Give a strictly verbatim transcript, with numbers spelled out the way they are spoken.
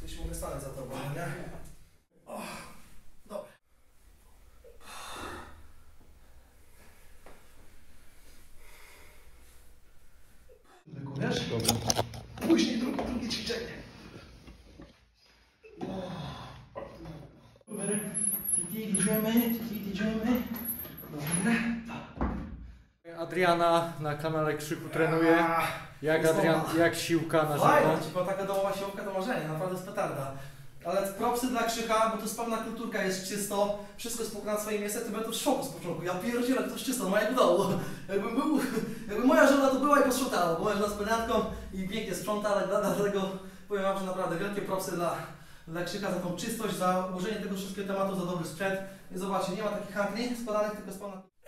gdzieś mogę stanąć za tobą, nie? O, dobra. Wiesz? Dobra. Później drugie, drugie ćwiczenie. Titi, idziemy, titi, idziemy. Dobra. Adriana na kanale Krzyku trenuje. Jak Adrian, jak siłka na Fajna, żywo? ci była taka domowa siłowka to marzenie, naprawdę jest petarda. Ale propsy dla Krzycha, bo to jest pełna kulturka, jest czysto, wszystko jest pokonane swoim miejscem, to byłem tu w szoku z początku. Ja pierdzielę, to jest czysto, ma jak w domu. Jakbym był, jakby moja żona to była i posprzątała, bo moja żona z peniatką i pięknie sprząta, ale dlatego powiem wam, że naprawdę wielkie propsy dla, dla Krzycha za tą czystość, za ułożenie tego wszystkiego tematu, za dobry sprzęt. I zobaczcie, nie ma takich hankli składanych, tylko składanych.